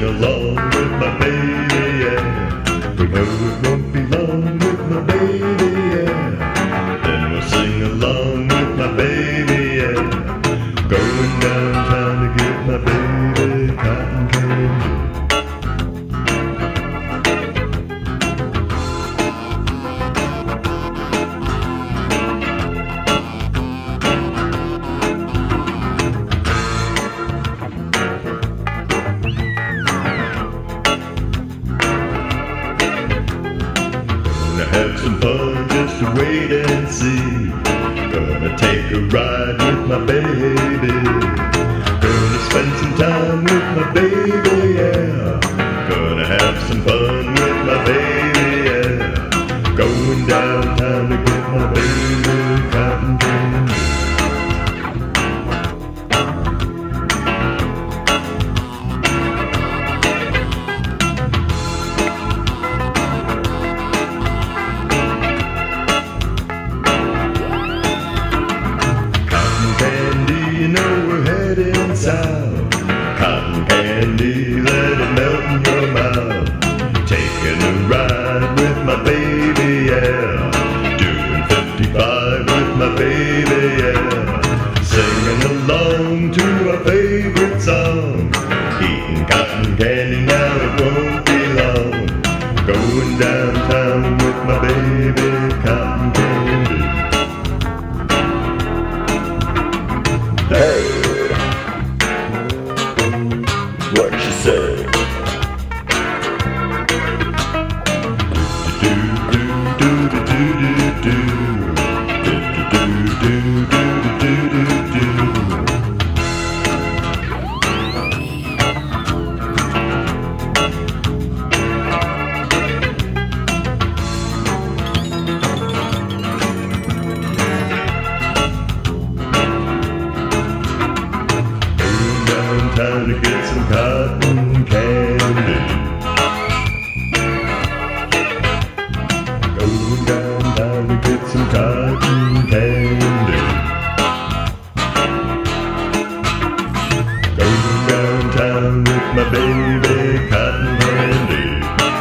along with my baby, yeah. We know it won't be long with my baby, yeah. Then we'll sing along with my baby, yeah. Going downtown to get my baby cotton candy. Have some fun, just to wait and see. Gonna take a ride with my baby. Gonna spend some time with my baby, yeah. Gonna have some fun with my baby, yeah. Going downtown to get my baby cotton candy. You know we're heading south. Cotton candy, let it melt in your mouth. Taking a ride with my baby, yeah. Doing 55 with my baby, yeah. Singing along to our favorite song. Eating cotton candy, now it won't be long. Going downtown with my baby, cotton candy. Hey, what you say? Time to get some cotton candy. Going downtown to get some cotton candy. Going downtown with my baby cotton candy.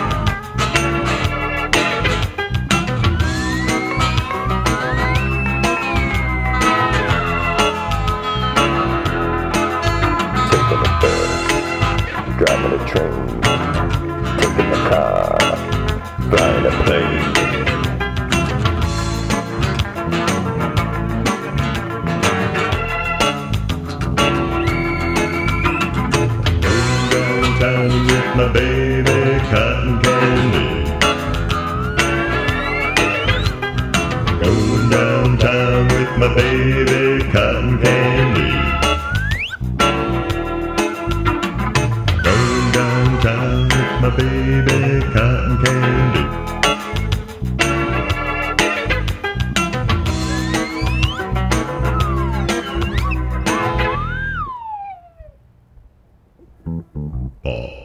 Driving a train, taking a car, flying a plane. Going downtown with my baby cotton candy. Going downtown with my baby cotton candy. Downtown with my baby cotton candy. Paul.